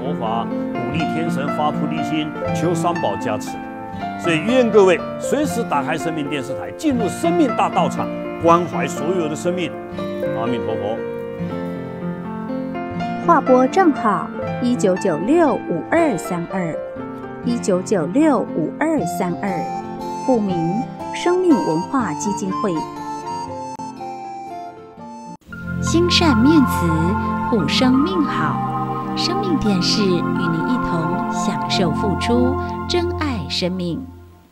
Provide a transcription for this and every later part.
佛法，鼓励天神发菩提心，求三宝加持。所以愿各位随时打开生命电视台，进入生命大道场，关怀所有的生命。阿弥陀佛。 划拨账号19965232，19965232，户名生命文化基金会。心善面慈，护生命好。生命电视与您一同享受付出，珍爱生命。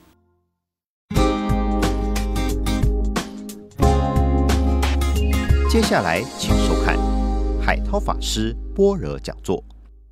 接下来请收看海涛法师般若讲座。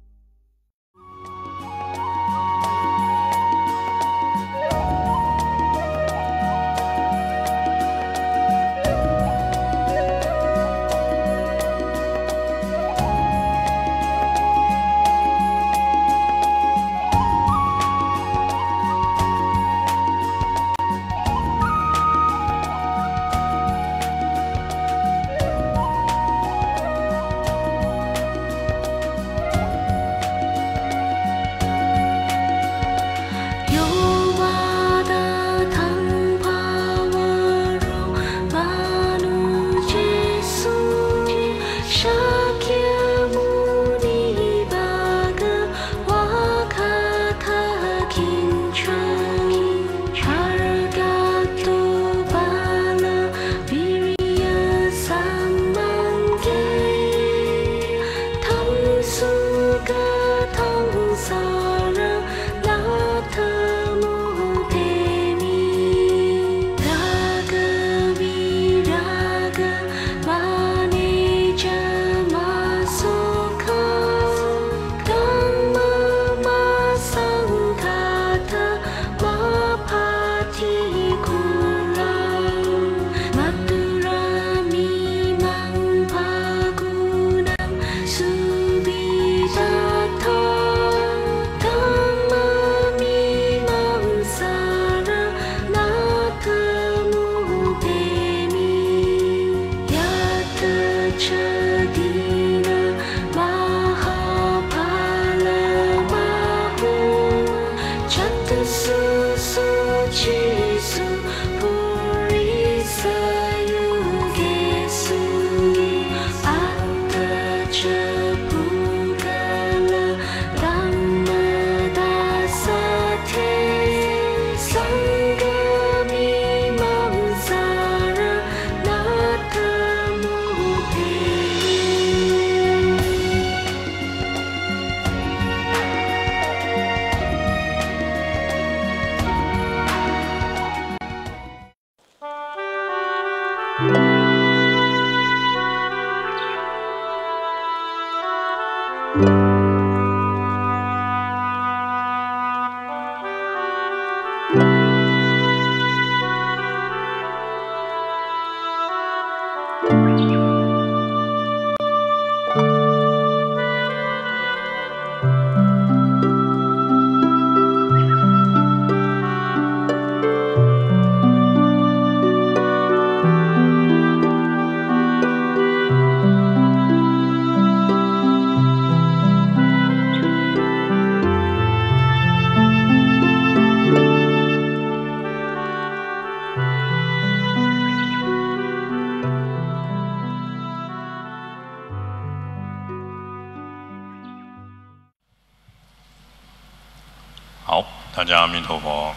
好，大家阿弥陀佛。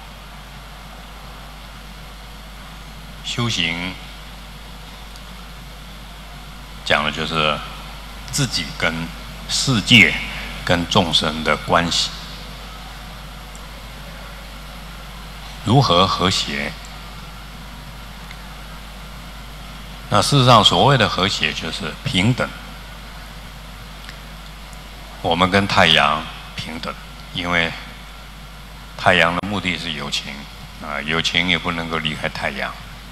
修行讲的就是自己跟世界、跟众生的关系，如何和谐？那事实上，所谓的和谐就是平等。我们跟太阳平等，因为太阳的目的是有情啊，有情也不能够离开太阳，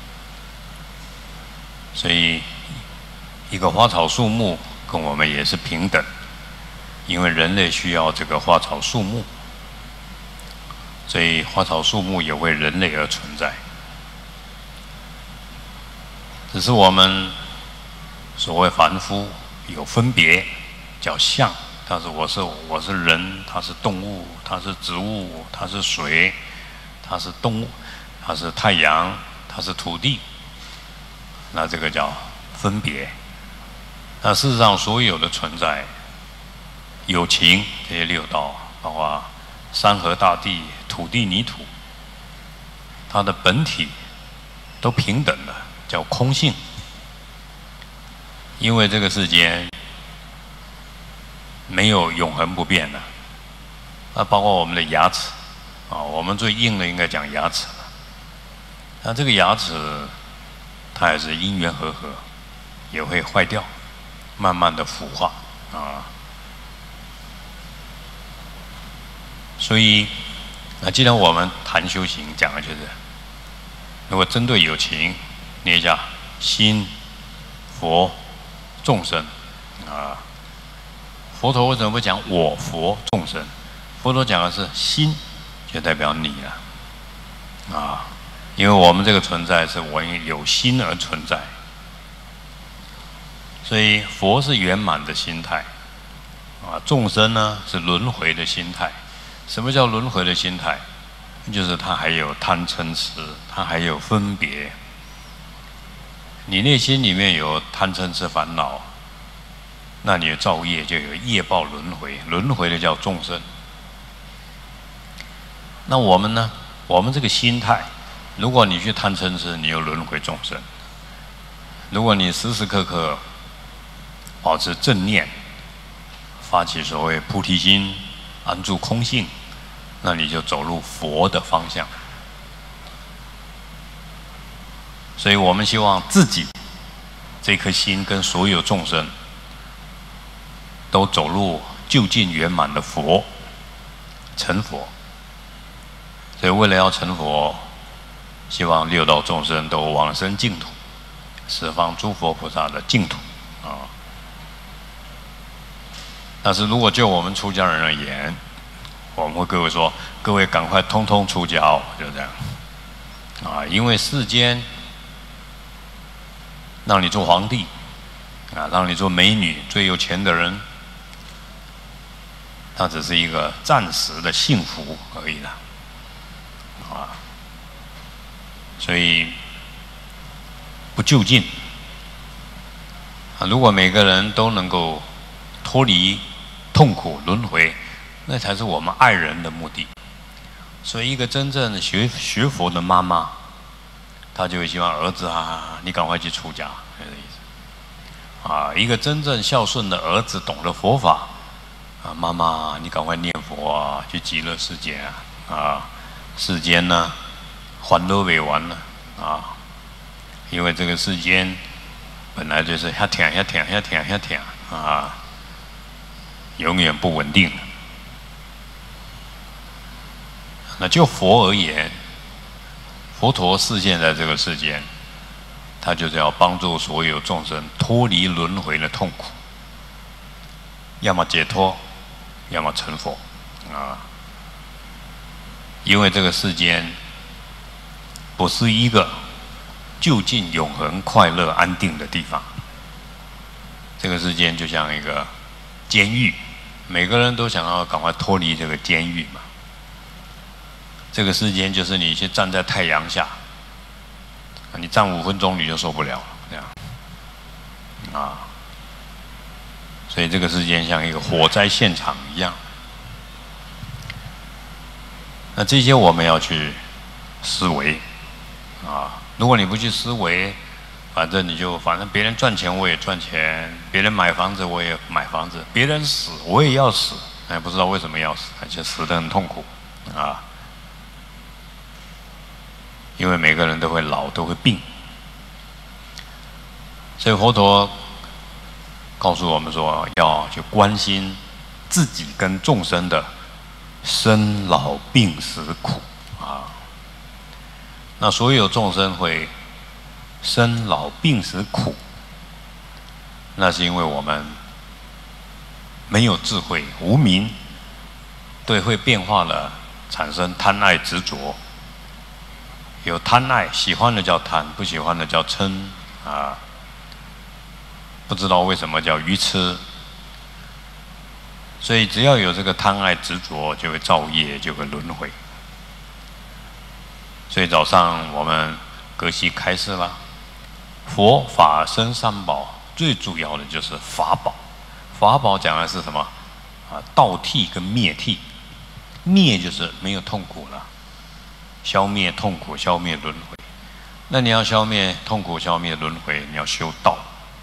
所以一个花草树木跟我们也是平等，因为人类需要这个花草树木，所以花草树木也为人类而存在。只是我们所谓凡夫有分别，叫相， 他是我是人，他是动物，他是植物，他是水，他是动物，他是太阳，他是土地。那这个叫分别。那事实上，所有的存在，有情这些六道，包括山河大地、土地泥土，它的本体都平等的，叫空性。因为这个世间没有永恒不变的，那包括我们的牙齿啊，我们最硬的应该讲牙齿了。那这个牙齿，它也是因缘和合，也会坏掉，慢慢的腐化啊。所以，既然我们谈修行，讲的就是，如果针对有情，念一下心、佛、众生啊。佛陀为什么不讲我、佛、众生？佛陀讲的是心，就代表你了啊。因为我们这个存在是我因有心而存在，所以佛是圆满的心态啊，众生呢是轮回的心态。什么叫轮回的心态？就是他还有贪嗔痴，他还有分别。你内心里面有贪嗔痴烦恼，那你的造业就有业报轮回，轮回的叫众生。那我们呢？我们这个心态，如果你去贪嗔痴，你又轮回众生；如果你时时刻刻保持正念，发起所谓菩提心，安住空性，那你就走入佛的方向。所以我们希望自己这颗心跟所有众生都走入究竟圆满的佛，成佛。所以为了要成佛，希望六道众生都往生净土，十方诸佛菩萨的净土啊。但是如果就我们出家人而言，我们会各位说，各位赶快通通出家，就这样啊，因为世间让你做皇帝啊，让你做美女，最有钱的人，它只是一个暂时的幸福而已啦，啊，所以不就近啊。如果每个人都能够脱离痛苦轮回，那才是我们爱人的目的。所以，一个真正学佛的妈妈，她就会希望儿子啊，你赶快去出家，这个意思。啊，一个真正孝顺的儿子，懂得佛法，啊，妈妈你赶快念佛啊，去极乐世界啊，啊，世间呢，欢乐未完了啊，因为这个世间本来就是遐疼啊，永远不稳定。那就佛而言，佛陀示现在这个世间，他就是要帮助所有众生脱离轮回的痛苦，要么解脱，要么成佛啊。因为这个世间不是一个就近永恒快乐安定的地方，这个世间就像一个监狱，每个人都想要赶快脱离这个监狱嘛。这个世间就是你去站在太阳下，你站5分钟你就受不了了，这样啊。所以这个世间像一个火灾现场一样。那这些我们要去思维啊。如果你不去思维，反正别人赚钱我也赚钱，别人买房子我也买房子，别人死我也要死，哎，不知道为什么要死，而且死得很痛苦啊。因为每个人都会老，都会病，所以佛陀告诉我们说，要去关心自己跟众生的生老病死苦啊。那所有众生会生老病死苦，那是因为我们没有智慧，无明，对会变化了，产生贪爱执着。有贪爱，喜欢的叫贪，不喜欢的叫嗔啊。不知道为什么叫愚痴。 所以只要有这个贪爱执着，就会造业，就会轮回。所以早上我们格西开示了，佛法僧三宝最主要的就是法宝。法宝讲的是什么？道替跟灭替。灭就是没有痛苦了，消灭痛苦，消灭轮回。那你要消灭痛苦，消灭轮回，你要修道。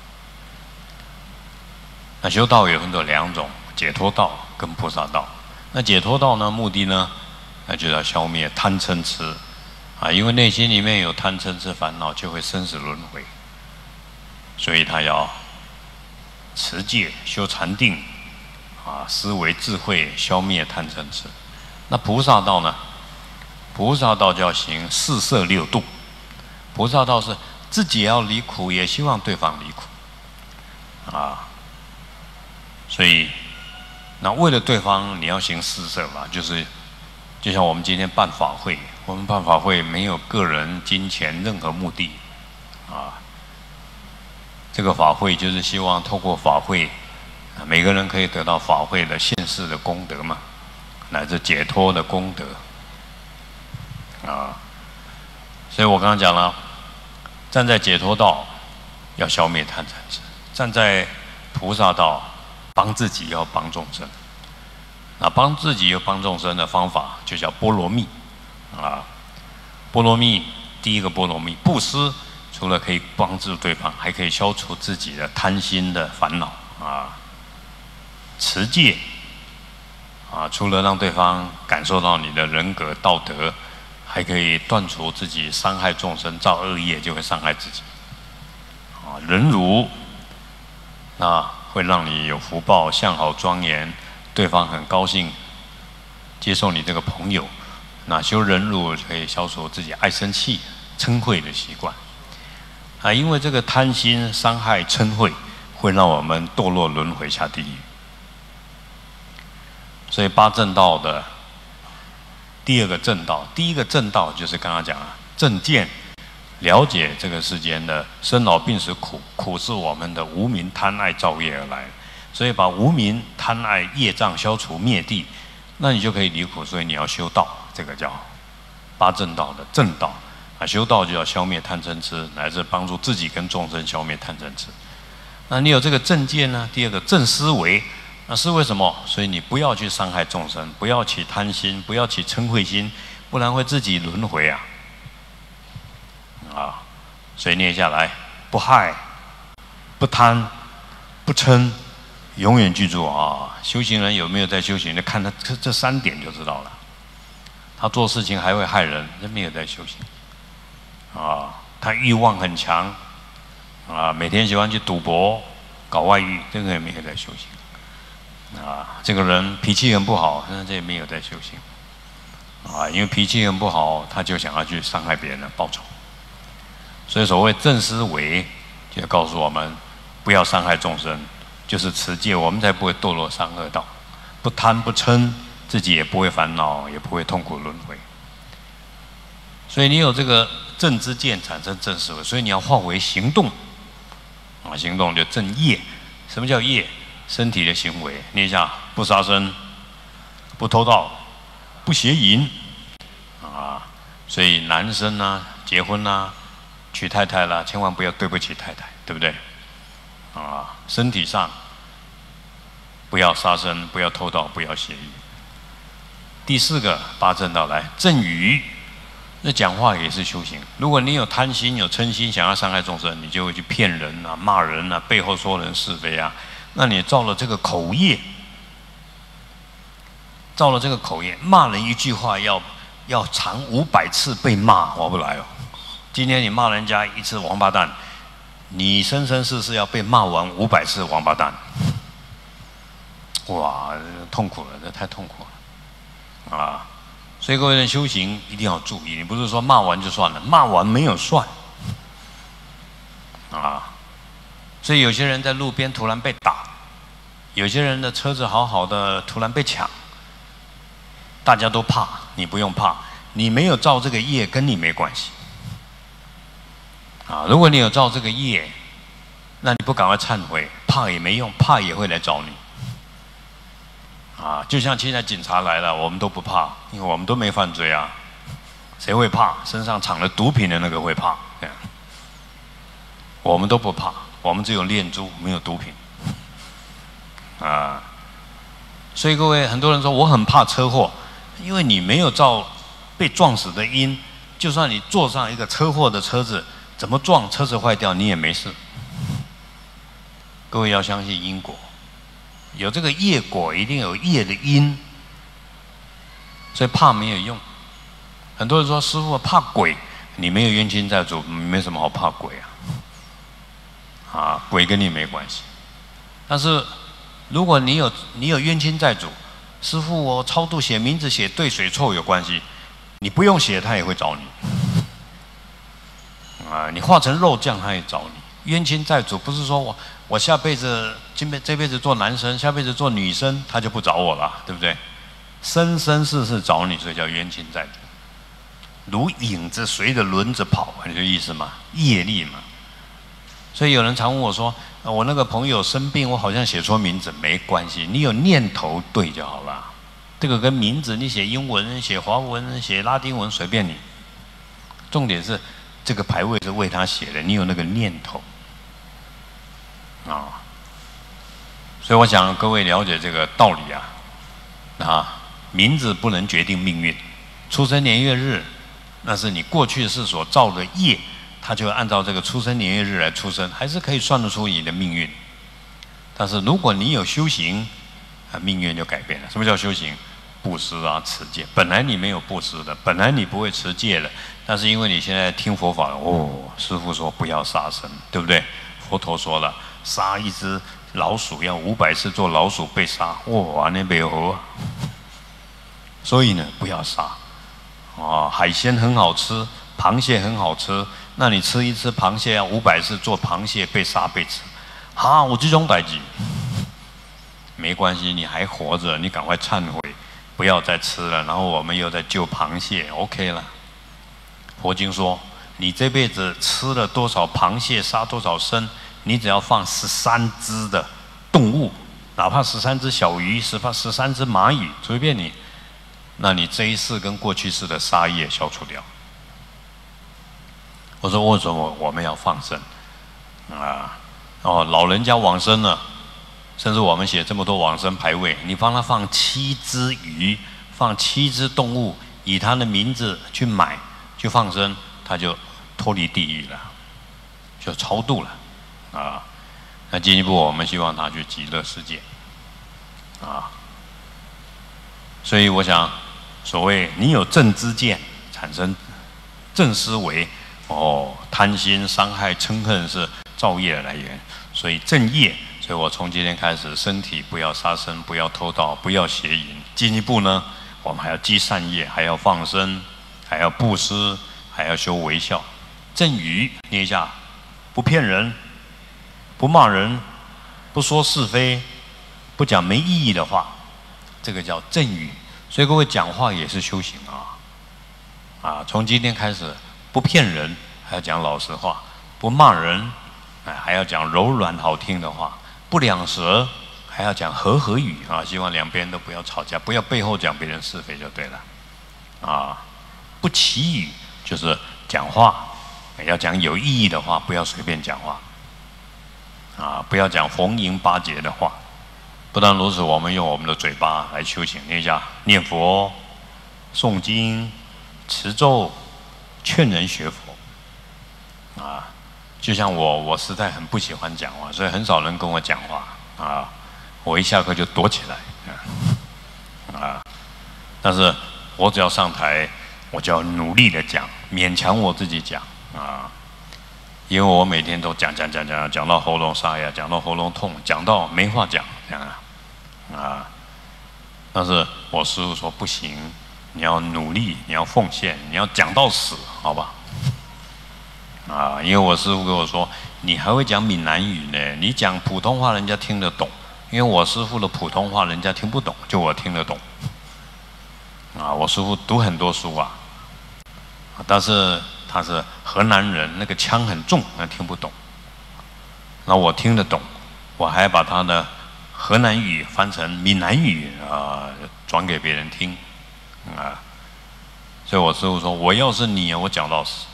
那修道有分作两种，解脱道跟菩萨道。那解脱道呢，目的呢，那就要消灭贪嗔痴因为内心里面有贪嗔痴烦恼，就会生死轮回。所以他要持戒、修禅定思维智慧，消灭贪嗔痴。那菩萨道呢？菩萨道就要行四摄六度。菩萨道是自己要离苦，也希望对方离苦所以那为了对方，你要行四摄嘛，就像我们今天办法会，我们办法会没有个人、金钱任何目的这个法会就是希望透过法会每个人可以得到法会的现世的功德嘛，乃至解脱的功德所以我刚刚讲了，站在解脱道要消灭贪嗔痴，站在菩萨道帮自己要帮众生。那帮自己又帮众生的方法就叫波罗蜜波罗蜜，第一个波罗蜜，布施，除了可以帮助对方，还可以消除自己的贪心的烦恼持戒除了让对方感受到你的人格道德，还可以断除自己伤害众生造恶业，就会伤害自己忍辱，那会让你有福报，相好庄严，对方很高兴接受你这个朋友。那修忍辱可以消除自己爱生气、嗔恚的习惯因为这个贪心伤害嗔恚，会让我们堕落轮回下地狱。所以八正道的第二个正道，第一个正道就是刚刚讲正见，了解这个世间的生老病死苦，苦是我们的无明贪爱造业而来，所以把无明贪爱业障消除灭地，那你就可以离苦。所以你要修道，这个叫八正道的正道修道就要消灭贪嗔痴，乃至帮助自己跟众生消灭贪嗔痴。那你有这个正见呢？第二个正思维，那是为什么？所以你不要去伤害众生，不要起贪心，不要起嗔恚心，不然会自己轮回所以念下来，不害、不贪、不嗔，永远记住修行人有没有在修行？你看他这三点就知道了。他做事情还会害人，那没有在修行他欲望很强每天喜欢去赌博、搞外遇，这个也没有在修行这个人脾气很不好，那这也没有在修行因为脾气很不好，他就想要去伤害别人报仇。所以所谓正思维，就告诉我们不要伤害众生，就是持戒，我们才不会堕落三恶道。不贪不嗔，自己也不会烦恼，也不会痛苦轮回。所以你有这个正知见，产生正思维，所以你要化为行动行动就正业。什么叫业？身体的行为，念一下：不杀生，不偷盗，不邪淫所以男生结婚娶太太啦，千万不要对不起太太，对不对身体上不要杀生，不要偷盗，不要邪淫。第四个八正道来正语，那讲话也是修行。如果你有贪心、有嗔心，想要伤害众生，你就会去骗人骂人背后说人是非那你造了这个口业，骂人一句话要长500次被骂，划不来今天你骂人家一次王八蛋，你生生世世要被骂完500次王八蛋，哇，痛苦了，这太痛苦了所以各位人修行一定要注意，你不是说骂完就算了，骂完没有算所以有些人在路边突然被打，有些人的车子好好的突然被抢，大家都怕，你不用怕，你没有造这个业，跟你没关系如果你有造这个业，那你不赶快忏悔，怕也没用，怕也会来找你啊，就像现在警察来了，我们都不怕，因为我们都没犯罪啊，谁会怕？身上藏了毒品的那个会怕，我们都不怕，我们只有念珠，没有毒品，啊，所以各位，很多人说我很怕车祸，因为你没有照被撞死的因，就算你坐上一个车祸的车子，怎么撞车子坏掉你也没事。各位要相信因果。有这个业果，一定有业的因，所以怕没有用。很多人说师父怕鬼，你没有冤亲债主，没什么好怕鬼啊。啊，鬼跟你没关系。但是如果你有冤亲债主，师父我超度写名字写对水错有关系，你不用写他也会找你。啊，你化成肉酱他也找你。冤亲债主不是说我下辈子这辈子做男生，下辈子做女生，他就不找我了，对不对？生生世世找你，所以叫冤亲债主。如影子随着轮子跑，你这意思吗？业力嘛。所以有人常问我说，我那个朋友生病，我好像写错名字，没关系，你有念头对就好了。这个跟名字，你写英文、写华文、写拉丁文随便你，重点是这个牌位是为他写的，你有那个念头。啊，所以我想各位了解这个道理啊，名字不能决定命运，出生年月日那是你过去世所造的业，它就按照这个出生年月日来出生，还是可以算得出你的命运。但是如果你有修行，命运就改变了。什么叫修行？布施啊，持戒。本来你没有布施的，本来你不会持戒的，但是因为你现在听佛法了，师父说不要杀生，对不对？佛陀说了。杀一只老鼠要500次做老鼠被杀，哇，那没有啊！所以呢，不要杀。海鲜很好吃，螃蟹很好吃，那你吃一只螃蟹要500次做螃蟹被杀被吃，我这种代志没关系，你还活着，你赶快忏悔，不要再吃了。然后我们又在救螃蟹 ，OK 了。佛经说，你这辈子吃了多少螃蟹，杀多少生。你只要放13只的动物，哪怕13只小鱼，13只蚂蚁，随便你，那你这一世跟过去世的杀业消除掉。我说为什么我们要放生老人家往生了，甚至我们写这么多往生牌位，你帮他放7只鱼，放7只动物，以他的名字去买去放生，他就脱离地狱了，就超度了。那进一步我们希望他去极乐世界所以我想，所谓你有正知见，产生正思维，贪心、伤害、嗔恨是造业的来源，所以正业。所以我从今天开始，身体不要杀生，不要偷盗，不要邪淫。进一步呢，我们还要积善业，还要放生，还要布施，还要修微笑。正语念一下，不骗人。不骂人，不说是非，不讲没意义的话，这个叫正语。所以各位讲话也是修行从今天开始，不骗人，还要讲老实话；不骂人，还要讲柔软好听的话；不两舌，还要讲和合语希望两边都不要吵架，不要背后讲别人是非就对了不绮语，就是讲话要讲有意义的话，不要随便讲话。不要讲逢迎巴结的话。不但如此，我们用我们的嘴巴来修行，念一下念佛、诵经、持咒、劝人学佛。就像我实在很不喜欢讲话，所以很少人跟我讲话我一下课就躲起来但是我只要上台，我就要努力的讲，勉强我自己讲因为我每天都讲到喉咙沙哑，讲到喉咙痛，讲到没话讲，这样但是我师父说不行，你要努力，你要奉献，你要讲到死，好吧？因为我师父跟我说，你还会讲闽南语呢，你讲普通话人家听得懂，因为我师父的普通话人家听不懂，就我听得懂。我师父读很多书但是他是河南人，那个腔很重，那听不懂。那我听得懂，我还把他的河南语翻成闽南语转给别人听所以我师父说，我要是你，我讲到死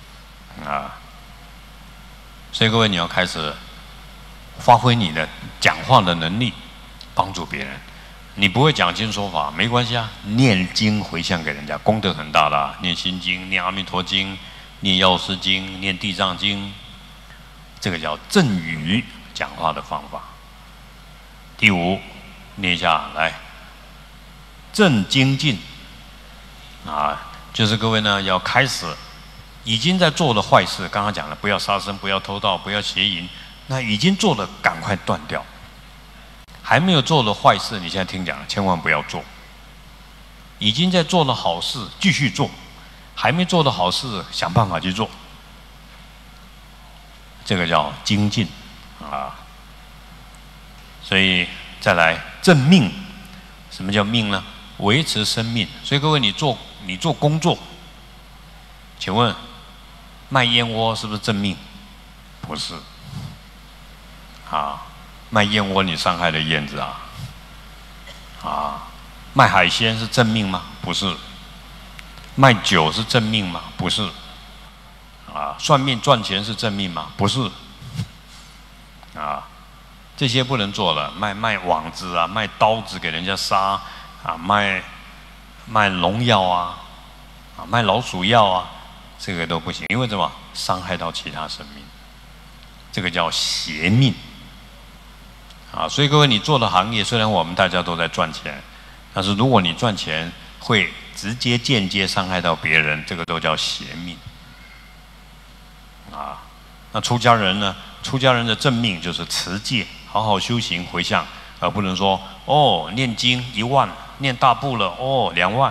所以各位，你要开始发挥你的讲话的能力，帮助别人。你不会讲经说法没关系啊，念经回向给人家，功德很大的念心经、念阿弥陀经、念药师经、念地藏经，这个叫正语讲话的方法。第五，念一下来，正精进就是各位呢要开始已经在做的坏事，刚刚讲了，不要杀生，不要偷盗，不要邪淫，那已经做的赶快断掉。还没有做的坏事，你现在听讲了，千万不要做。已经在做的好事，继续做；还没做的好事，想办法去做。这个叫精进所以再来正命，什么叫命呢？维持生命。所以各位，你做工作，请问卖燕窝是不是正命？不是卖燕窝你伤害了燕子卖海鲜是正命吗？不是。卖酒是正命吗？不是。算命赚钱是正命吗？不是。这些不能做了。卖网子卖刀子给人家杀卖农药卖老鼠药这个都不行，因为什么？伤害到其他生命，这个叫邪命所以各位，你做的行业虽然我们大家都在赚钱，但是如果你赚钱会直接间接伤害到别人，这个都叫邪命那出家人呢？出家人的正命就是持戒，好好修行回向，而不能说念经1万，念大部了2万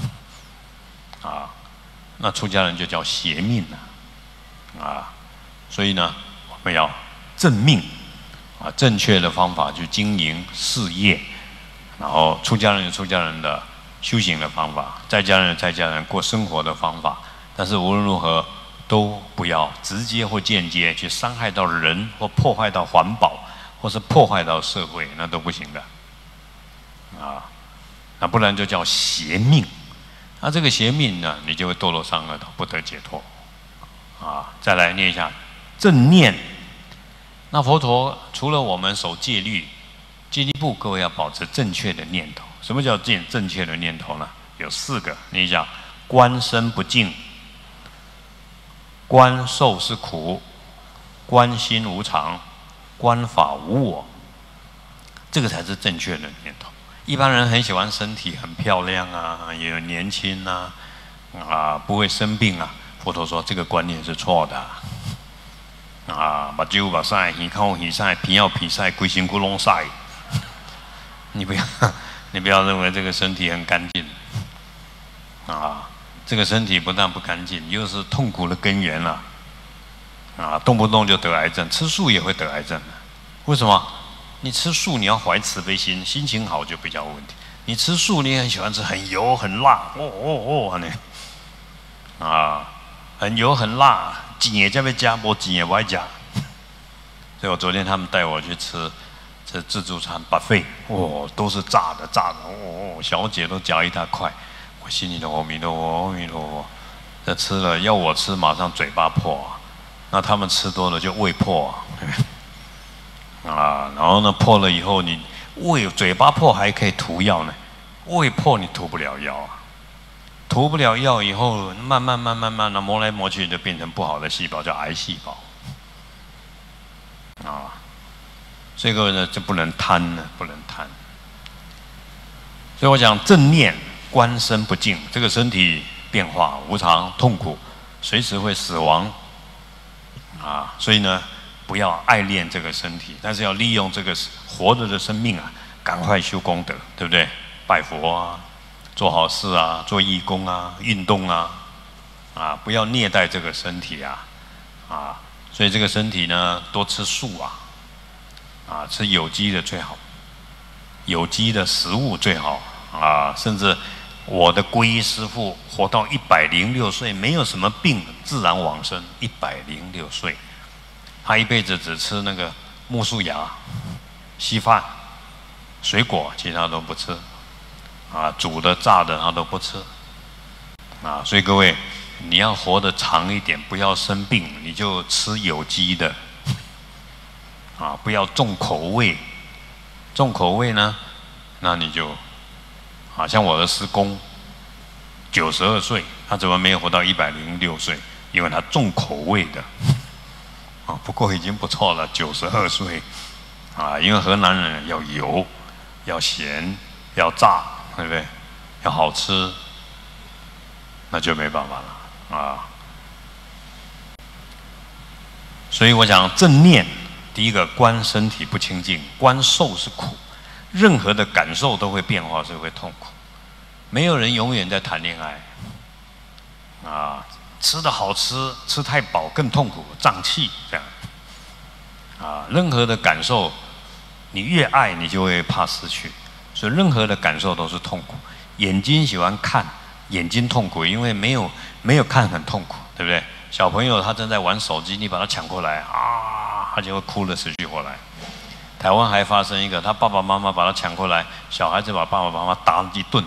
那出家人就叫邪命了所以呢，我们要正命正确的方法去经营事业，然后出家人有出家人的修行的方法，在家人有在家人过生活的方法，但是无论如何都不要直接或间接去伤害到人，或破坏到环保，或是破坏到社会，那都不行的那不然就叫邪命。那这个邪命呢，你就会堕落三恶道，不得解脱再来念一下正念。那佛陀除了我们守戒律，戒律部各位要保持正确的念头。什么叫正确的念头呢？有4个，念一下：观身不净，观受是苦，观心无常，观法无我。这个才是正确的念头。一般人很喜欢身体很漂亮也有年轻不会生病佛陀说这个观念是错的目睭目屎，耳口耳屎，鼻要鼻屎，规身躯拢屎。你不要认为这个身体很干净这个身体不但不干净，又是痛苦的根源动不动就得癌症，吃素也会得癌症为什么？你吃素你要怀慈悲心，心情好就比较问题。你吃素你很喜欢吃很油很辣很油很辣，钱也在要加，没钱也不爱加。所以我昨天他们带我去吃自助餐buffet，都是炸的，小姐都夹一大块，我心里头阿弥陀佛，阿弥陀佛。这吃了要我吃，马上嘴巴破那他们吃多了就胃破然后呢破了以后，你嘴巴破还可以涂药呢，胃破你涂不了药涂不了药以后，慢慢的磨来磨去，就变成不好的细胞，叫癌细胞所以各位呢，就不能贪了，不能贪。所以我讲正念观身不净，这个身体变化无常痛苦，随时会死亡所以呢，不要爱恋这个身体，但是要利用这个活着的生命赶快修功德，对不对？拜佛做好事做义工运动不要虐待这个身体所以这个身体呢，多吃素吃有机的最好，有机的食物最好甚至我的皈依师父活到106岁，没有什么病，自然往生，106岁。他一辈子只吃那个木薯芽、稀饭水果其他都不吃，煮的、炸的他都不吃，所以各位，你要活得长一点，不要生病，你就吃有机的，不要重口味。重口味呢，那你就，像我的师公，92岁，他怎么没有活到106岁？因为他重口味的，不过已经不错了，92岁，因为河南人要油，要咸，要炸，对不对？要好吃，那就没办法了所以我想正念。第一个，观身体不清净，观受是苦，任何的感受都会变化，所以会痛苦。没有人永远在谈恋爱，吃的好吃，吃太饱更痛苦，胀气这样。任何的感受，你越爱，你就会怕失去，所以任何的感受都是痛苦。眼睛喜欢看，眼睛痛苦，因为没有看很痛苦，对不对？小朋友他正在玩手机，你把他抢过来他就会哭得死去活来。台湾还发生一个，他爸爸妈妈把他抢过来，小孩子把爸爸妈妈打了一顿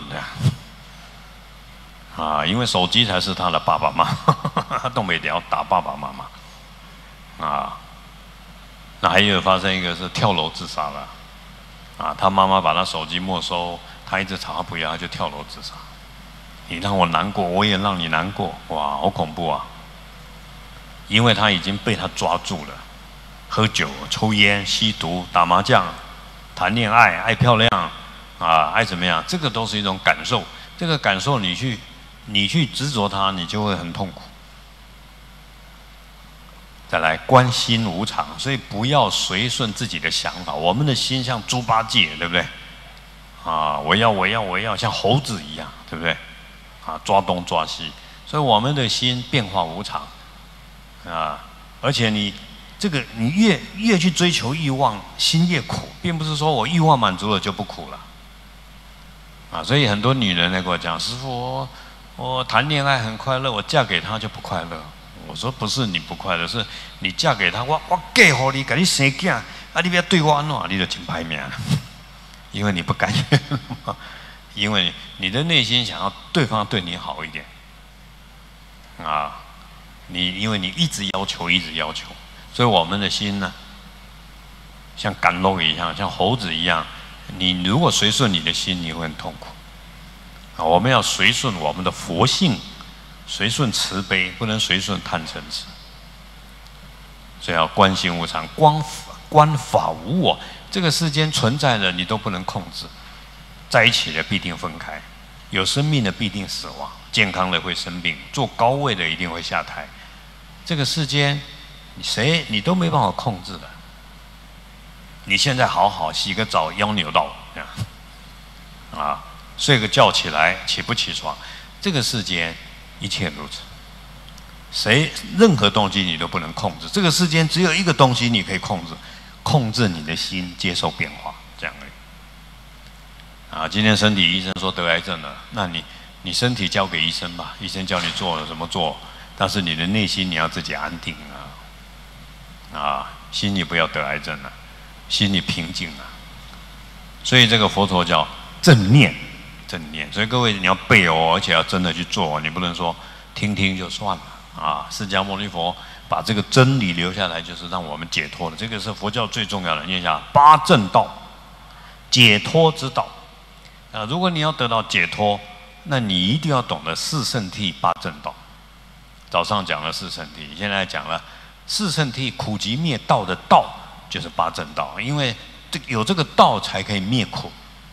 的，因为手机才是他的爸爸妈妈，他都没聊打爸爸妈妈，那还有发生一个是跳楼自杀了，他妈妈把他手机没收，他一直吵他不要，他就跳楼自杀。你让我难过，我也让你难过，哇，好恐怖啊！因为他已经被他抓住了。喝酒、抽烟、吸毒、打麻将、谈恋爱、爱漂亮爱怎么样？这个都是一种感受。这个感受你去执着它，你就会很痛苦。再来，观心无常，所以不要随顺自己的想法。我们的心像猪八戒，对不对？我要像猴子一样，对不对？抓东抓西，所以我们的心变化无常而且你越去追求欲望，心越苦，并不是说我欲望满足了就不苦了所以很多女人来跟我讲，师父，我谈恋爱很快乐，我嫁给他就不快乐。我说不是你不快乐，是你嫁给他，我嫁给你，给你生囝，你不要对我安怎，你就真歹命。因为你不甘愿因为你的内心想要对方对你好一点因为你一直要求，所以我们的心呢，像赶路一样，像猴子一样。你如果随顺你的心，你会很痛苦。我们要随顺我们的佛性，随顺慈悲，不能随顺贪嗔痴。所以要观心无常，观法无我。这个世间存在的，你都不能控制。在一起的必定分开，有生命的必定死亡，健康的会生病，坐高位的一定会下台。这个世间，你都没办法控制的。你现在好好洗个澡，腰扭到这样，睡个觉起来起不起床？这个世间一切如此，任何东西你都不能控制。这个世间只有一个东西你可以控制，控制你的心，接受变化，这样而已。今天身体医生说得癌症了，那你身体交给医生吧，医生叫你做什么做。但是你的内心你要自己安定心里不要得癌症了，心里平静所以这个佛陀叫正念，所以各位你要背而且要真的去做，你不能说听听就算了释迦牟尼佛把这个真理留下来，就是让我们解脱的。这个是佛教最重要的，念一下八正道，解脱之道如果你要得到解脱，那你一定要懂得四圣谛八正道。早上讲了四圣谛，现在讲了四圣谛苦集灭道的道，就是八正道。因为有这个道，才可以灭苦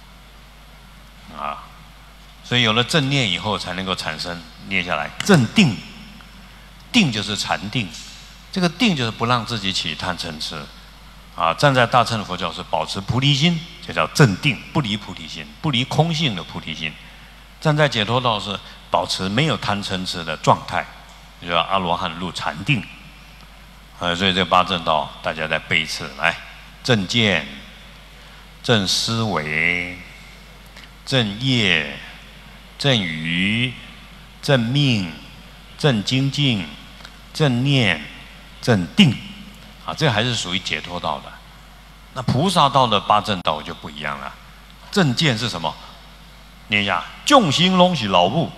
所以有了正念以后，才能够产生念下来正定。定就是禅定，这个定就是不让自己起贪嗔痴站在大乘佛教是保持菩提心，就叫正定，不离菩提心，不离空性的菩提心。站在解脱道是保持没有贪嗔痴的状态，就叫阿罗汉入禅定所以这八正道大家再背一次来：正见、正思维、正业、正语、正命、正精进、正念、正定这还是属于解脱道的。那菩萨道的八正道就不一样了正见是什么？念一下，众生拢是老母。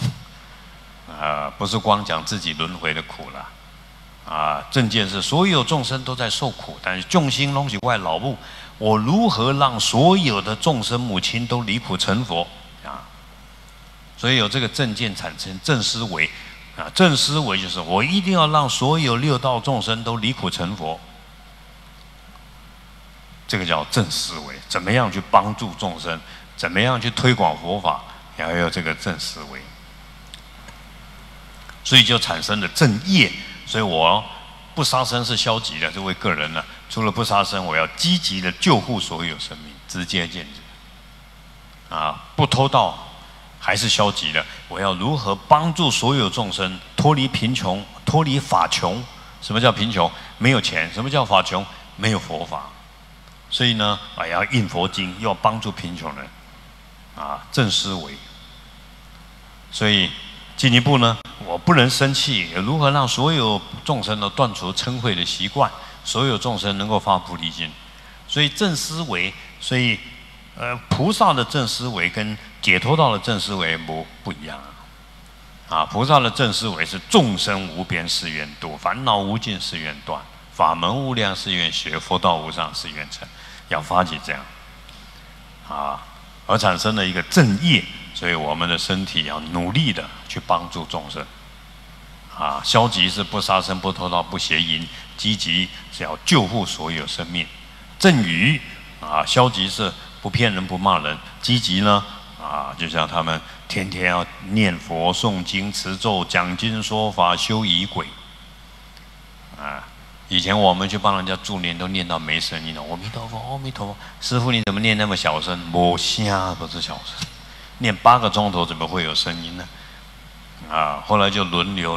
不是光讲自己轮回的苦了，正见是所有众生都在受苦，但是众生拢是外老母，我如何让所有的众生母亲都离苦成佛啊？所以有这个正见产生正思维啊，正思维就是我一定要让所有六道众生都离苦成佛，这个叫正思维。怎么样去帮助众生？怎么样去推广佛法？也要有这个正思维。所以就产生了正业，所以我不杀生是消极的，这为个人呢。除了不杀生，我要积极的救护所有生命，直接见者。不偷盗还是消极的，我要如何帮助所有众生脱离贫穷，脱离法穷？什么叫贫穷？没有钱。什么叫法穷？没有佛法。所以呢，要印佛经，又要帮助贫穷人，正思维。所以进一步呢，我不能生气，如何让所有众生都断除嗔恚的习惯，所有众生能够发菩提心？所以正思维，所以菩萨的正思维跟解脱道的正思维不一样菩萨的正思维是众生无边誓愿度，烦恼无尽誓愿断，法门无量誓愿学，佛道无上誓愿成，要发起这样而产生了一个正业。所以我们的身体要努力的去帮助众生消极是不杀生、不偷盗、不邪淫；积极是要救护所有生命。正语消极是不骗人、不骂人；积极呢就像他们天天要念佛、诵经、持咒、讲经说法、修仪轨以前我们去帮人家助念，都念到没声音了。阿弥陀佛，阿弥陀佛。师父，你怎么念那么小声？没声，不是小声。念8个钟头怎么会有声音呢？后来就轮流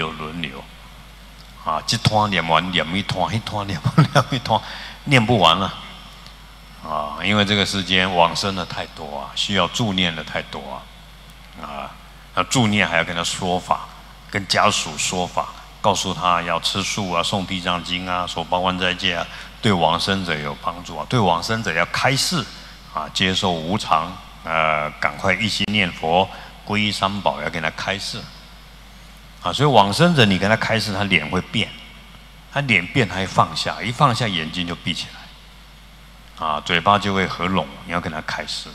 这团念完念一团，一团念完念一团，念不完了因为这个世间往生的太多需要助念的太多那助念还要跟他说法，跟家属说法，告诉他要吃素诵地藏经守八关斋戒对往生者有帮助对往生者要开示接受无常。赶快一心念佛，皈依三宝，要给他开示所以往生者你跟他开示，他脸会变，他脸变他会放下，一放下眼睛就闭起来嘴巴就会合拢，你要跟他开示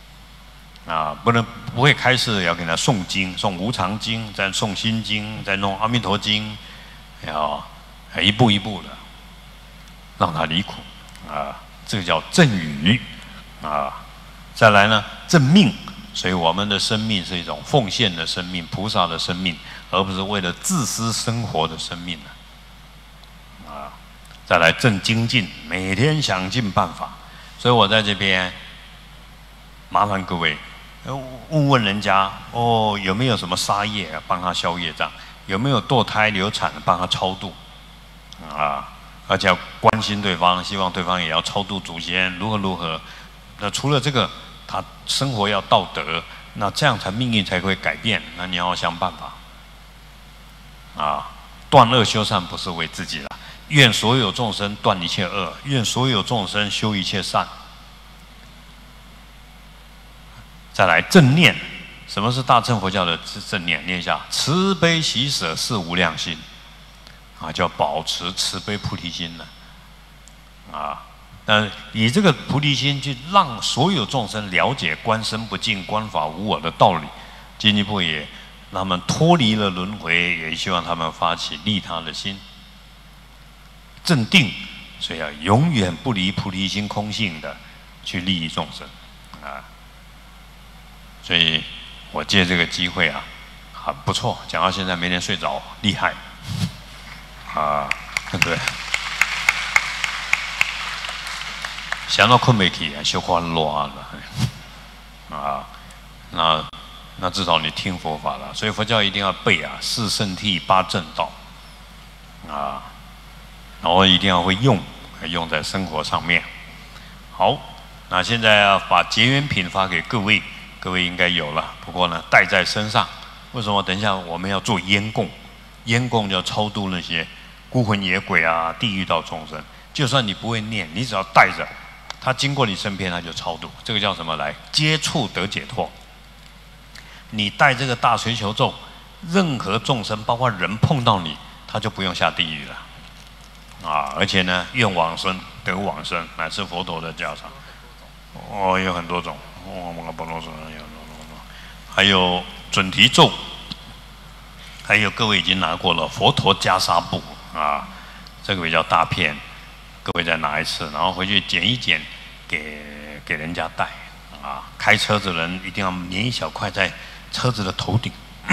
不会开示，要给他诵经，诵无常经，再诵心经，再弄阿弥陀经，要一步一步的让他离苦这个叫正语再来呢，正命，所以我们的生命是一种奉献的生命，菩萨的生命，而不是为了自私生活的生命再来正精进，每天想尽办法。所以我在这边麻烦各位问问人家有没有什么杀业帮他消业障，有没有堕胎流产帮他超度而且要关心对方，希望对方也要超度祖先，如何。那除了这个，他生活要道德，那这样才命运才会改变。那你要想办法断恶修善，不是为自己了。愿所有众生断一切恶，愿所有众生修一切善。再来正念，什么是大乘佛教的正念？念一下：慈悲喜舍是无量心叫保持慈悲菩提心以这个菩提心去让所有众生了解观身不净、观法无我的道理，进一步也让他们脱离了轮回，也希望他们发起利他的心。正定，所以要永远不离菩提心空性的去利益众生所以我借这个机会很不错，讲到现在没人睡着，厉害对。想到困不起小可乱了那至少你听佛法了。所以佛教一定要背四圣谛、八正道然后一定要会用在生活上面。好，那现在要把结缘品发给各位，各位应该有了，不过呢带在身上。为什么？等一下我们要做烟供，烟供就要超度那些孤魂野鬼地狱道众生。就算你不会念，你只要带着， 他经过你身边，他就超度。这个叫什么？来接触得解脱。你带这个大水球咒，任何众生，包括人碰到你，他就不用下地狱了。而且呢，愿往生得往生，乃是佛陀的教场。有很多种，还有准提咒，还有各位已经拿过了佛陀袈裟布这个比较大片，各位再拿一次，然后回去剪一剪，给人家戴开车子的人一定要粘一小块在车子的头顶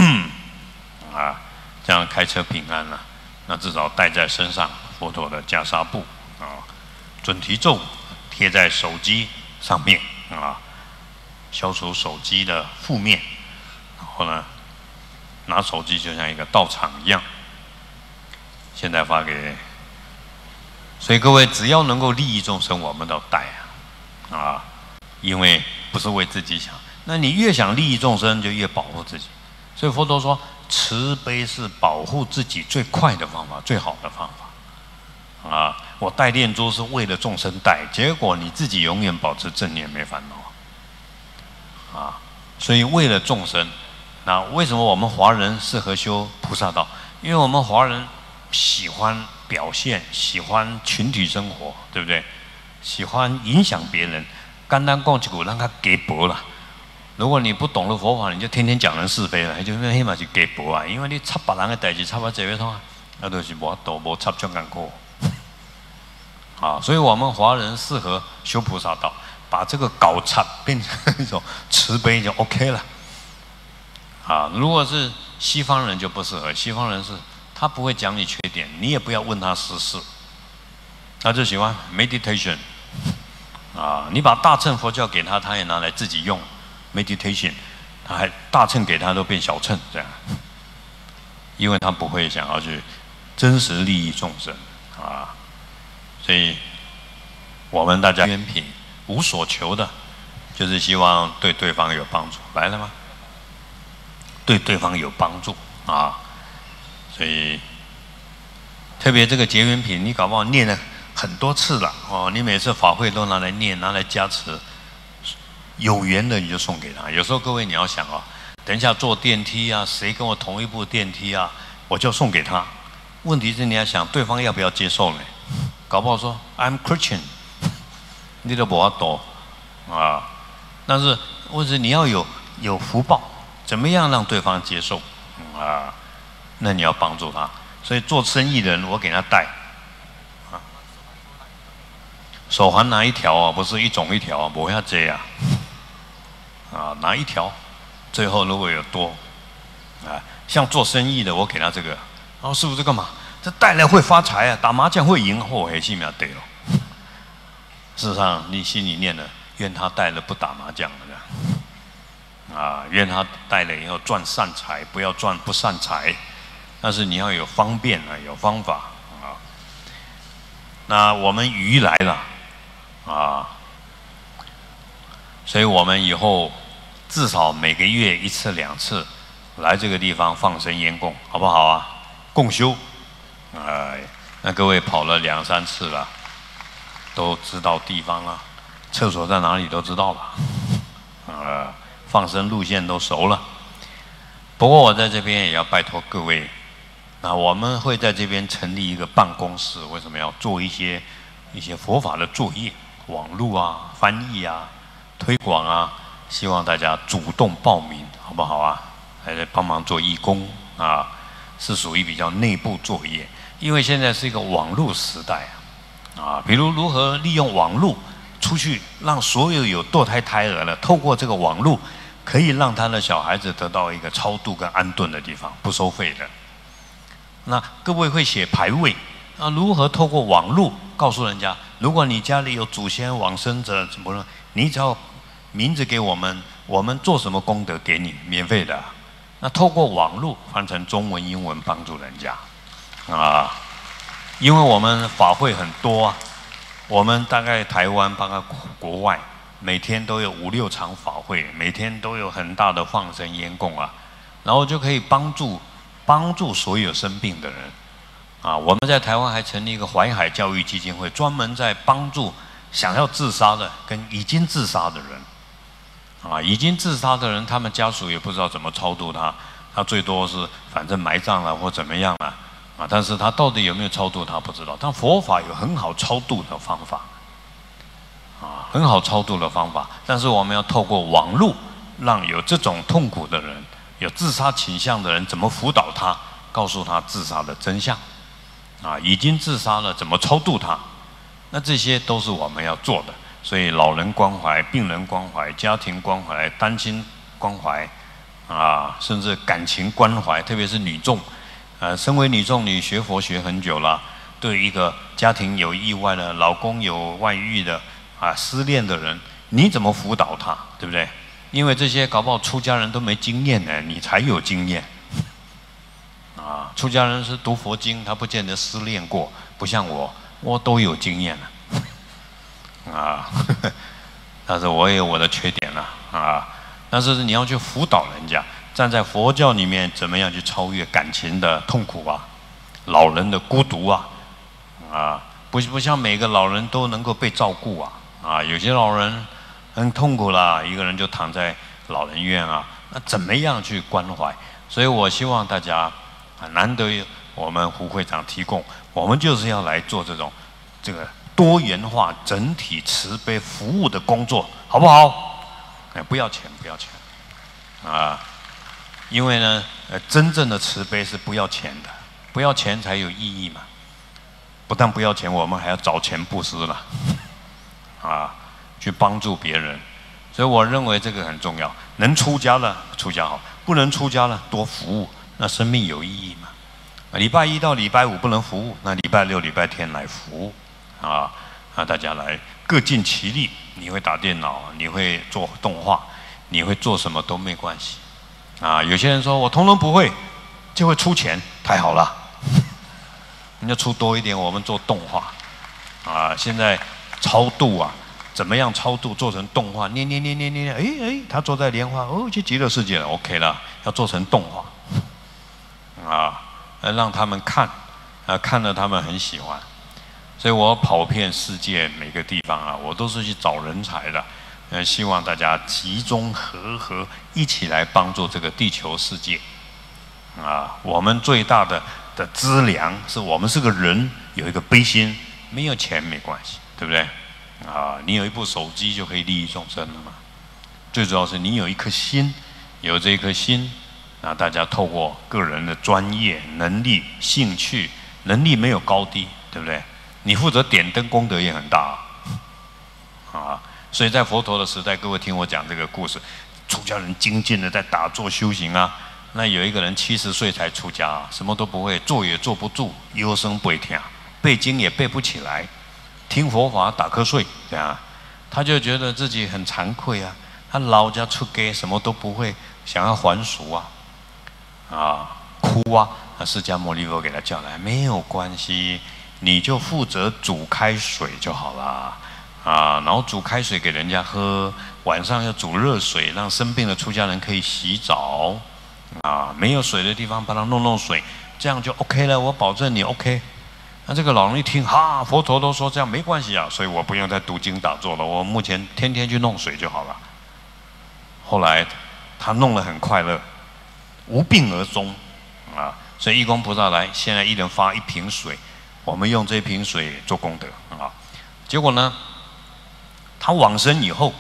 这样开车平安了。那至少戴在身上，佛陀的袈裟布准提咒贴在手机上面消除手机的负面。然后呢，拿手机就像一个道场一样。现在发给，所以各位只要能够利益众生，我们都戴因为不是为自己想。那你越想利益众生，就越保护自己。所以佛陀说，慈悲是保护自己最快的方法，最好的方法我戴念珠是为了众生戴，结果你自己永远保持正念，没烦恼所以为了众生，那为什么我们华人适合修菩萨道？因为我们华人喜欢表现，喜欢群体生活，对不对？喜欢影响别人。简单讲一句，让他给薄了。如果你不懂得佛法，你就天天讲人是非了，就那嘛是给薄因为你插别人的代志，插到这边通那都是无法度，无插就艰苦所以我们华人适合修菩萨道，把这个搞插变成一种慈悲就 OK 了如果是西方人就不适合，西方人是他不会讲你缺点，你也不要问他私事，他就喜欢 meditation 你把大乘佛教给他，他也拿来自己用 meditation， 他还大乘给他都变小乘这样，因为他不会想要去真实利益众生所以我们大家愿品无所求的，就是希望对对方有帮助。来了吗？对对方有帮助所以特别这个结缘品，你搞不好念了很多次了你每次法会都拿来念，拿来加持，有缘的你就送给他。有时候各位你要想等一下坐电梯谁跟我同一部电梯我就送给他。问题是你要想对方要不要接受呢？搞不好说 I'm Christian， 你都不要懂但是或者你要有福报，怎么样让对方接受那你要帮助他。所以做生意的人，我给他戴手环拿一条不是一种一条不要这样拿一条，最后如果有多像做生意的，我给他这个师父这干嘛？这带来会发财打麻将会赢，黑戏苗对了。事实上你心里念了，愿他带了不打麻将了这样愿他带了以后赚善财，不要赚不善财。但是你要有方便有方法那我们鱼来了所以我们以后至少每个月1次2次来这个地方放生烟供，好不好共修那各位跑了2、3次了，都知道地方了，厕所在哪里都知道了放生路线都熟了。不过我在这边也要拜托各位，那我们会在这边成立一个办公室，为什么要做一些佛法的作业，网络翻译推广希望大家主动报名，好不好来帮忙做义工是属于比较内部作业。因为现在是一个网络时代比如如何利用网络出去，让所有堕胎胎儿的透过这个网络，可以让他的小孩子得到一个超度跟安顿的地方，不收费的。那各位会写牌位如何透过网络告诉人家，如果你家里有祖先往生者怎么了，你只要名字给我们，我们做什么功德给你，免费的那透过网络翻成中文英文帮助人家因为我们法会很多我们大概台湾包括国外每天都有5、6场法会，每天都有很大的放生烟供然后就可以帮助所有生病的人我们在台湾还成立一个淮海教育基金会，专门在帮助想要自杀的跟已经自杀的人。已经自杀的人，他们家属也不知道怎么超度他，他最多是反正埋葬了或怎么样了，但是他到底有没有超度他不知道。但佛法有很好超度的方法，很好超度的方法。但是我们要透过网络，让有这种痛苦的人、有自杀倾向的人，怎么辅导他，告诉他自杀的真相，已经自杀了怎么超度他，那这些都是我们要做的。所以老人关怀、病人关怀、家庭关怀、单亲关怀，甚至感情关怀，特别是女众，身为女众，你学佛学很久了，对一个家庭有意外的、老公有外遇的、失恋的人，你怎么辅导他，对不对？因为这些搞不好出家人都没经验呢，你才有经验。出家人是读佛经，他不见得失恋过，不像我都有经验了。但是我也有我的缺点了但是你要去辅导人家，站在佛教里面怎么样去超越感情的痛苦老人的孤独不像每个老人都能够被照顾有些老人很痛苦啦，一个人就躺在老人院那怎么样去关怀？所以我希望大家难得我们胡会长提供，我们就是要来做这个多元化、整体慈悲服务的工作，好不好？不要钱，不要钱，因为呢，真正的慈悲是不要钱的，不要钱才有意义嘛。不但不要钱，我们还要找钱布施了，去帮助别人。所以我认为这个很重要。能出家了，出家好；不能出家了，多服务，那生命有意义嘛。礼拜一到礼拜五不能服务，那礼拜六、礼拜天来服务。大家来各尽其力。你会打电脑，你会做动画，你会做什么都没关系。有些人说我通通不会，就会出钱，太好了。你要出多一点，我们做动画。现在超度怎么样超度做成动画？念，他坐在莲花，去极乐世界了 ，OK 了。要做成动画，让他们看，看了他们很喜欢。所以我跑遍世界每个地方我都是去找人才的，希望大家集中合一起来帮助这个地球世界。我们最大的资粮是我们是个人，有一个悲心，没有钱没关系，对不对？你有一部手机就可以利益众生了嘛。最主要是你有一颗心，有这颗心，大家透过个人的专业能力、兴趣，能力没有高低，对不对？你负责点灯，功德也很大所以在佛陀的时代，各位听我讲这个故事，出家人精进的在打坐修行那有一个人70岁才出家什么都不会，坐也坐不住，腰酸背痛，背经也背不起来，听佛法打瞌睡，这样他就觉得自己很惭愧他老家出家什么都不会，想要还俗哭那释迦牟尼佛给他叫来，没有关系。你就负责煮开水就好了然后煮开水给人家喝，晚上要煮热水，让生病的出家人可以洗澡没有水的地方帮他弄水，这样就 OK 了，我保证你 OK。那这个老人一听佛陀都说这样没关系所以我不用再读经打坐了，我目前天天去弄水就好了。后来他弄得很快乐，无病而终所以义工菩萨来，现在一人发1瓶水，我们用这瓶水做功德结果呢，他往生以后，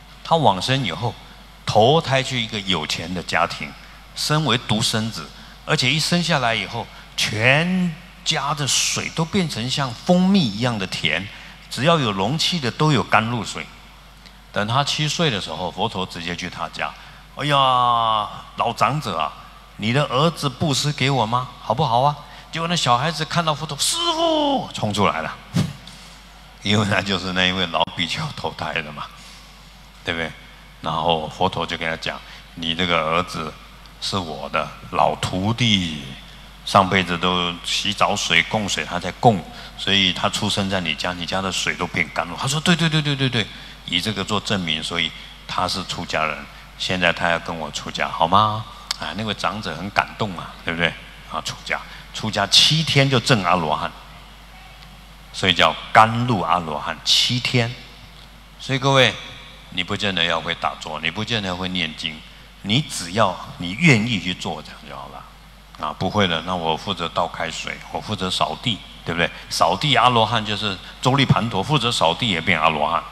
投胎去一个有钱的家庭，身为独生子，而且一生下来以后，全家的水都变成像蜂蜜一样的甜，只要有容器的都有甘露水。等他7岁的时候，佛陀直接去他家，哎呀，老长者你的儿子布施给我吗？好不好结果那小孩子看到佛陀，师父冲出来了，因为他就是那一位老比丘投胎的嘛，对不对？然后佛陀就跟他讲，你这个儿子是我的老徒弟，上辈子都洗澡水供水他在供，所以他出生在你家，你家的水都变甘露。他说对，以这个做证明，所以他是出家人，现在他要跟我出家好吗？那位长者很感动对不对？出家7天就证阿罗汉，所以叫甘露阿罗汉，7天所以各位，你不见得要会打坐，你不见得会念经，你只要你愿意去做，这样就好了。不会了，那我负责倒开水，我负责扫地，对不对？扫地阿罗汉就是周利盘陀，负责扫地也变阿罗汉。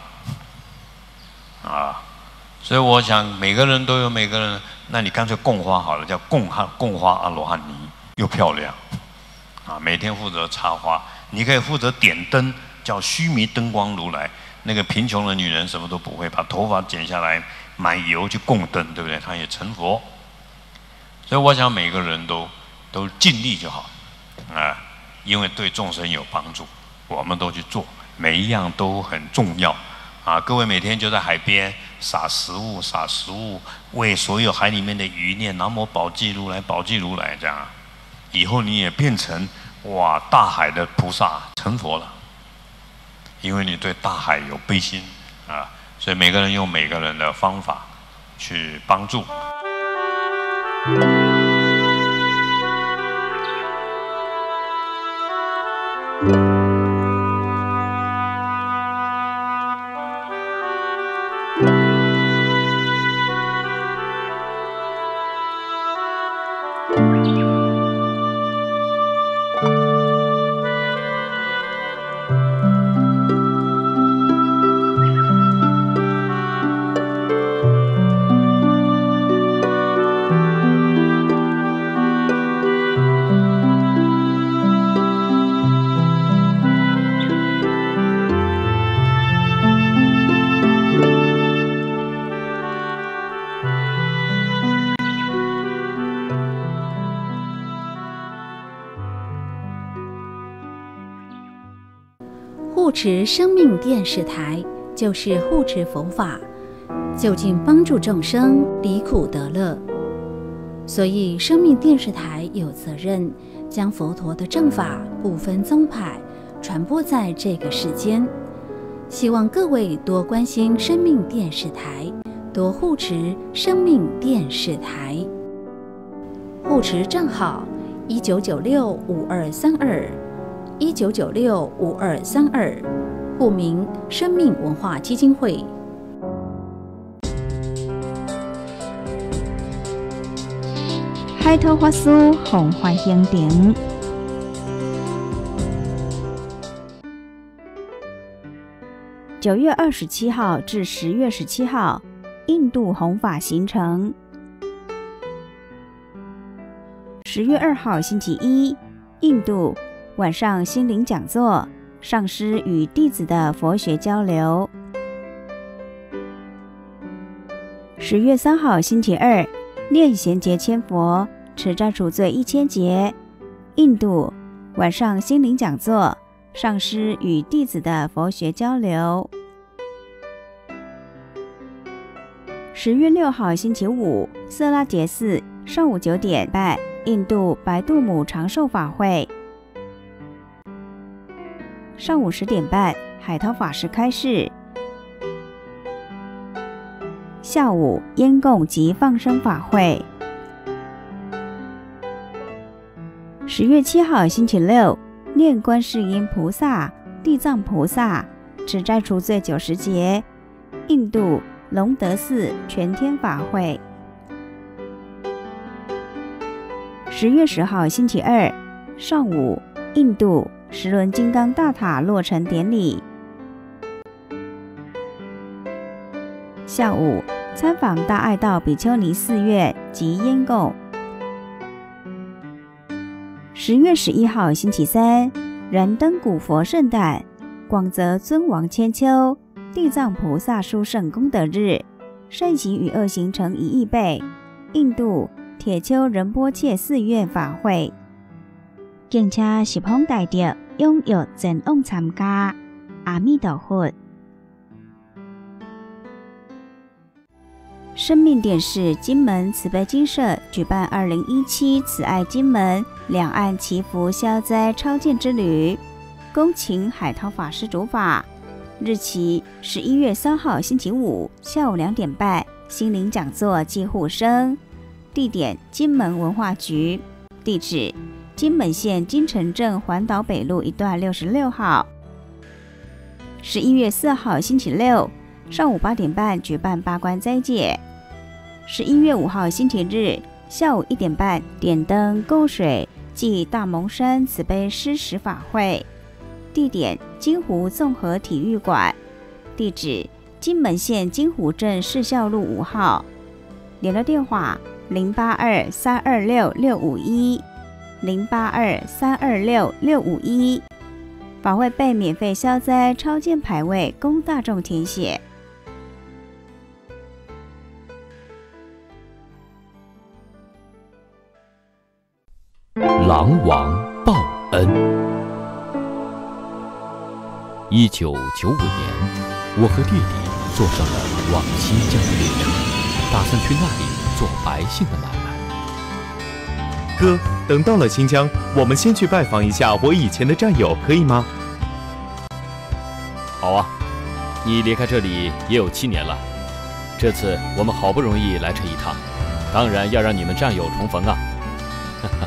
所以我想每个人都有每个人，那你干脆供花好了，叫供花阿罗汉尼，又漂亮。每天负责插花，你可以负责点灯，叫须弥灯光如来。那个贫穷的女人什么都不会，把头发剪下来，买油去供灯，对不对？她也成佛。所以我想每个人都尽力就好，因为对众生有帮助，我们都去做，每一样都很重要。各位每天就在海边撒食物，为所有海里面的鱼念南无宝济如来，宝济如来，这样，以后你也变成大海的菩萨成佛了，因为你对大海有悲心所以每个人用每个人的方法去帮助。 护持生命电视台就是护持佛法，就近帮助众生离苦得乐。所以生命电视台有责任将佛陀的正法不分宗派传播在这个世间。希望各位多关心生命电视台，多护持生命电视台。护持账号19965232，19965232，户名生命文化基金会。 海涛法师弘法行程。9月27号至10月17号，印度弘法行程。10月2号星期一，印度晚上心灵讲座，上师与弟子的佛学交流。10月3号星期二，念贤节千佛，持斋除罪1000劫，印度晚上心灵讲座，上师与弟子的佛学交流。10月6号星期五，色拉杰寺上午9点半，印度白度母长寿法会。上午10点半，海涛法师开示。下午烟供及放生法会。10月7号星期六，念观世音菩萨、地藏菩萨，持斋除罪90劫，印度隆德寺全天法会。10月10号星期二上午，印度十轮金刚大塔落成典礼。下午参访大爱道比丘尼寺院及烟供。10月11号星期三，燃灯古佛圣诞，广泽尊王千秋，地藏菩萨殊胜功德日，善行与恶行成1亿倍，印度铁丘仁波切寺院法会。敬请十方大德踊跃前往参加。阿弥陀佛。生命电视金门慈悲金社举办2017慈爱金门两岸祈福消灾超荐之旅，恭请海涛法师主法，日期11月3号星期五下午2点半，心灵讲座暨护生，地点金门文化局，地址金门县金城镇环岛北路1段66号。11月4号星期六， 上午8点半举办八关斋戒。11月5号星期日下午1点半点灯供水暨大蒙山慈悲施食法会，地点金湖综合体育馆，地址金门县金湖镇市校路5号，联络电话082-326-651，082-326-651。法会被免费消灾超荐牌位供大众填写。 狼王报恩。1995年，我和弟弟坐上了往新疆的列车，打算去那里做百姓的买卖。 哥，等到了新疆，我们先去拜访一下我以前的战友，可以吗？ 好啊，你离开这里也有7年了，这次我们好不容易来这一趟，当然要让你们战友重逢啊！哈哈。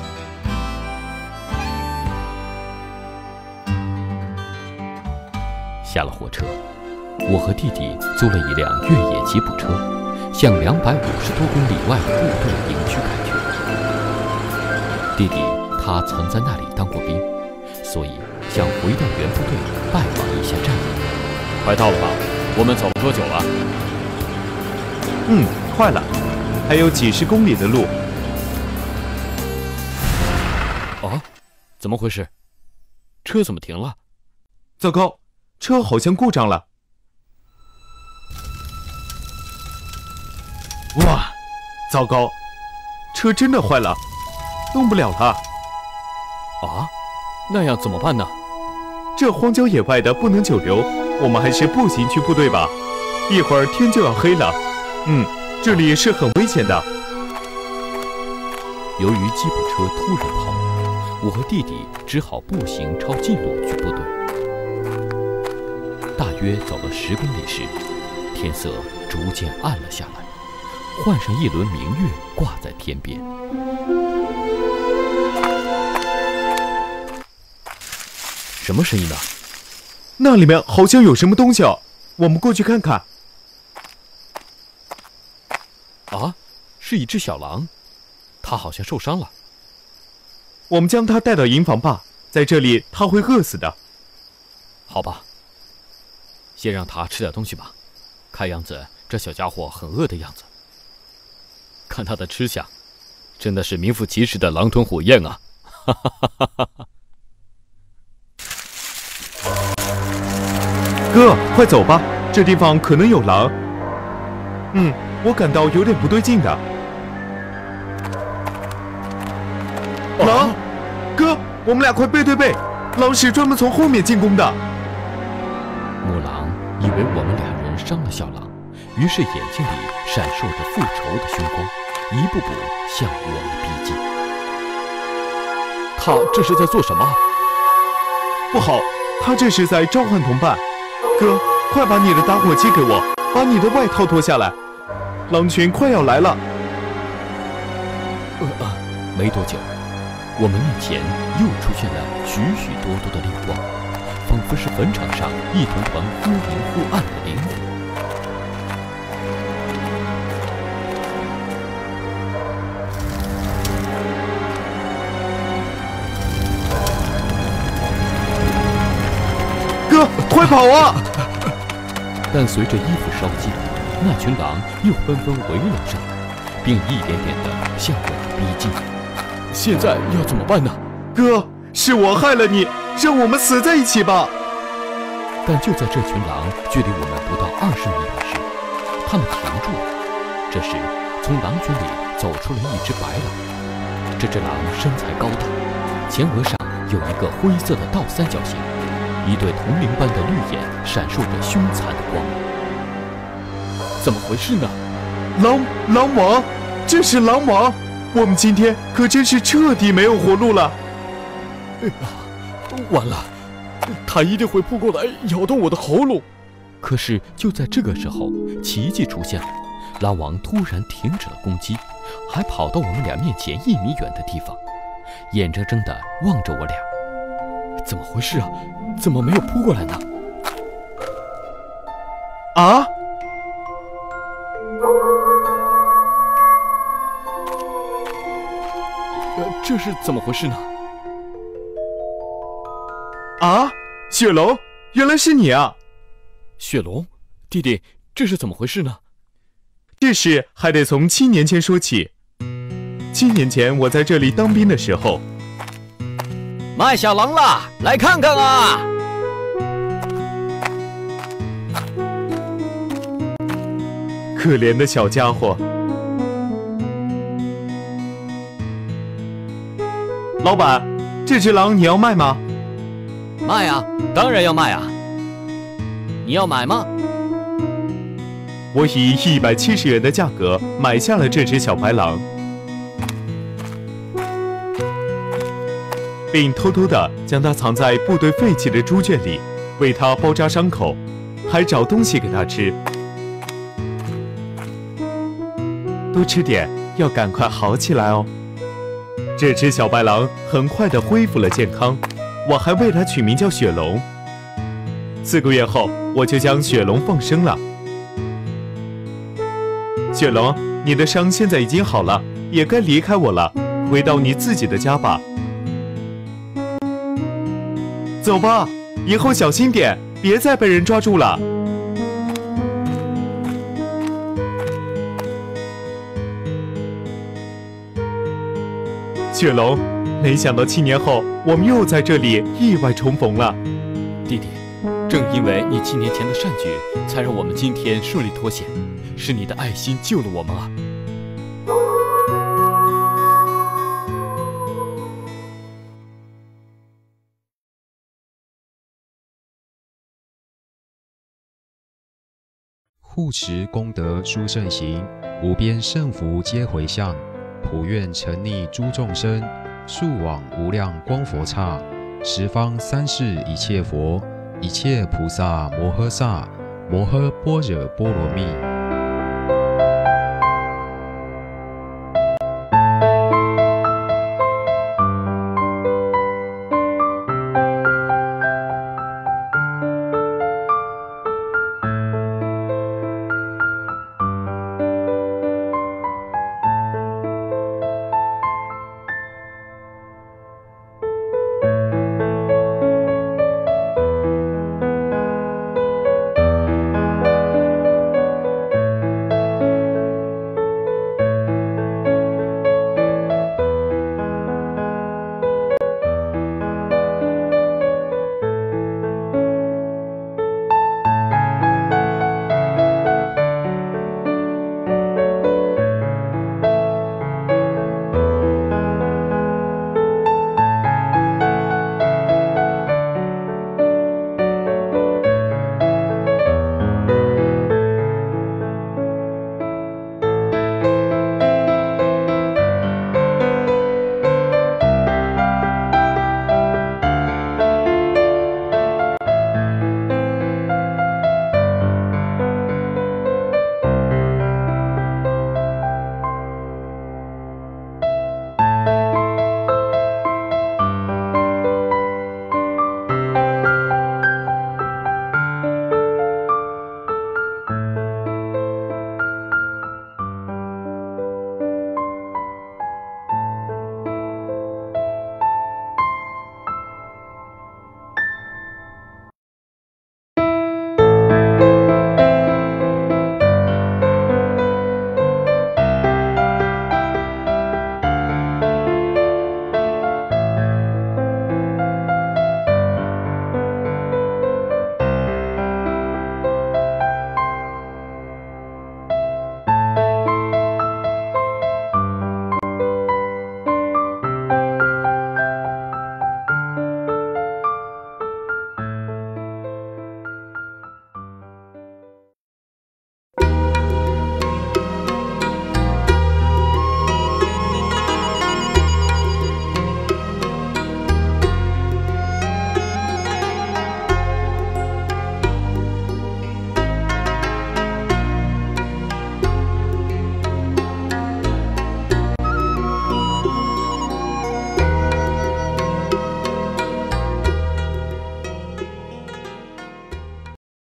下了火车，我和弟弟租了一辆越野吉普车，向250多公里外的部队营区开去。弟弟他曾在那里当过兵，所以想回到原部队拜访一下战友。快到了吧？我们走了多久了？ 快了，还有几十公里的路。 哦，怎么回事？车怎么停了？ 糟糕，车好像故障了。哇，糟糕，车真的坏了，动不了了。 啊，那样怎么办呢？ 这荒郊野外的不能久留，我们还是步行去部队吧。一会儿天就要黑了。这里是很危险的。 由于吉普车突然抛锚，我和弟弟只好步行抄近路去部队。大约走了10公里时，天色逐渐暗了下来，换上一轮明月挂在天边。什么声音呢？ 那里面好像有什么东西哦，我们过去看看。 啊，是一只小狼，它好像受伤了。 我们将它带到营房吧，在这里它会饿死的。 好吧，先让它吃点东西吧，看样子这小家伙很饿的样子。看它的吃相，真的是名副其实的狼吞虎咽啊！哈哈哈哈哈哈。 哥，快走吧，这地方可能有狼。我感到有点不对劲的。狼！哥，我们俩快背对背，狼是专门从后面进攻的。 母狼以为我们2人伤了小狼，于是眼睛里闪烁着复仇的凶光，一步步向我们逼近。他这是在做什么？ 不好，他这是在召唤同伴。哥，快把你的打火机给我，把你的外套脱下来，狼群快要来了。 没多久，我们面前又出现了许许多多的亮光，仿佛是坟场上一团团忽明忽暗的灵魂。 哥，快跑啊！ 但随着衣服烧尽，那群狼又纷纷围了上来，并一点点地向我们逼近。现在要怎么办呢？ 哥，是我害了你，让我们死在一起吧！ 但就在这群狼距离我们不到20米远时，他们停住了。这时，从狼群里走出了一只白狼。这只狼身材高大，前额上有一个灰色的倒三角形，一对铜铃般的绿眼闪烁着凶残的光芒。怎么回事呢？狼王，这是狼王！我们今天可真是彻底没有活路了。完了，他一定会扑过来咬断我的喉咙。可是就在这个时候，奇迹出现了，狼王突然停止了攻击，还跑到我们俩面前1米远的地方，眼睁睁地望着我俩。怎么回事啊？怎么没有扑过来呢？ 啊！ 这是怎么回事呢？ 啊，雪龙，原来是你啊！ 雪龙，弟弟，这是怎么回事呢？ 这事还得从7年前说起。7年前我在这里当兵的时候， 卖小狼啦，来看看啊！ 可怜的小家伙。老板，这只狼你要卖吗？ 卖啊，当然要卖啊！你要买吗？ 我以170元的价格买下了这只小白狼，并偷偷地将它藏在部队废弃的猪圈里，为它包扎伤口，还找东西给它吃。多吃点，要赶快好起来哦。这只小白狼很快地恢复了健康，我还为它取名叫雪龙。4个月后，我就将雪龙放生了。雪龙，你的伤现在已经好了，也该离开我了，回到你自己的家吧。走吧，以后小心点，别再被人抓住了。雪龙，没想到7年后，我们又在这里意外重逢了。 弟弟，正因为你7年前的善举，才让我们今天顺利脱险，是你的爱心救了我们啊！ 护持功德殊胜行，无边胜福皆回向。普愿沉溺诸众生，速往无量光佛刹。十方三世一切佛，一切菩萨摩诃萨，摩诃般若波罗蜜。